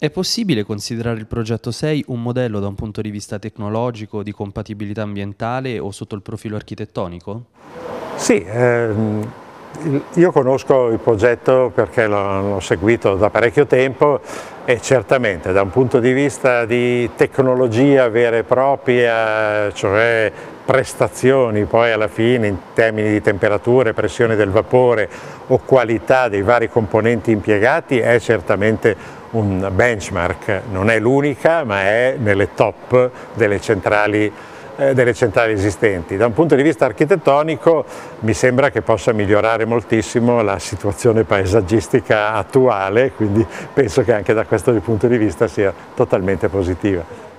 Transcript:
È possibile considerare il progetto 6 un modello da un punto di vista tecnologico, di compatibilità ambientale o sotto il profilo architettonico? Sì, io conosco il progetto perché l'ho seguito da parecchio tempo e certamente da un punto di vista di tecnologia vera e propria, cioè prestazioni poi alla fine in termini di temperature, pressione del vapore o qualità dei vari componenti impiegati, è certamente un benchmark, non è l'unica ma è nelle top delle centrali esistenti. Da un punto di vista architettonico mi sembra che possa migliorare moltissimo la situazione paesaggistica attuale, quindi penso che anche da questo punto di vista sia totalmente positiva.